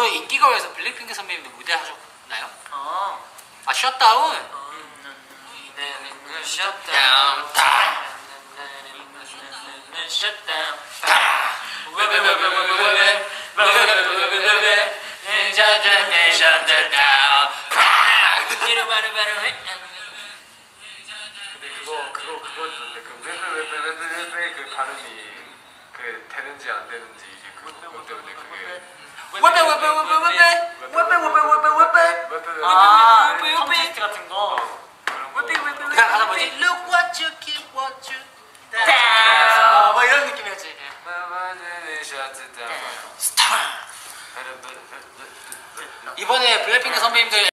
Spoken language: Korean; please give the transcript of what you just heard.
그 인기가요에서 블랙핑크 선배님도 무대 하셨나요? 아 셧다운? 셧다운 셧다운 그거였는데 그 그 발음이 그 되는지 안 되는지 이제 그거 때문에 그게 컴테스트 같은 거. 그 다음 가사 뭐지? Look what you keep what you down 막 이런 느낌이었지. 스타 이번에 블랙핑크 선배님들